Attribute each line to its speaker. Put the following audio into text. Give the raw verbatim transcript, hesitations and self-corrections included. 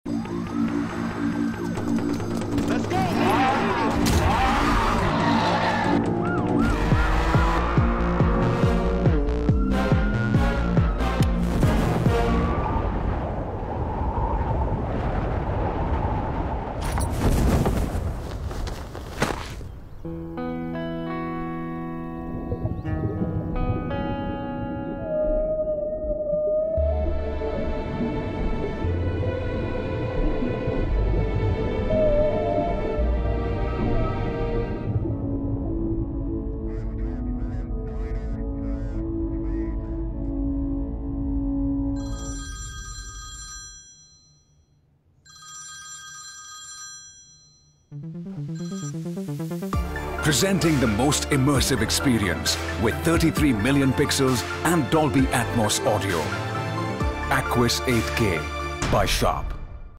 Speaker 1: Let's go!
Speaker 2: Presenting the most immersive experience with thirty-three million pixels and Dolby Atmos audio. Aquis eight K by Sharp.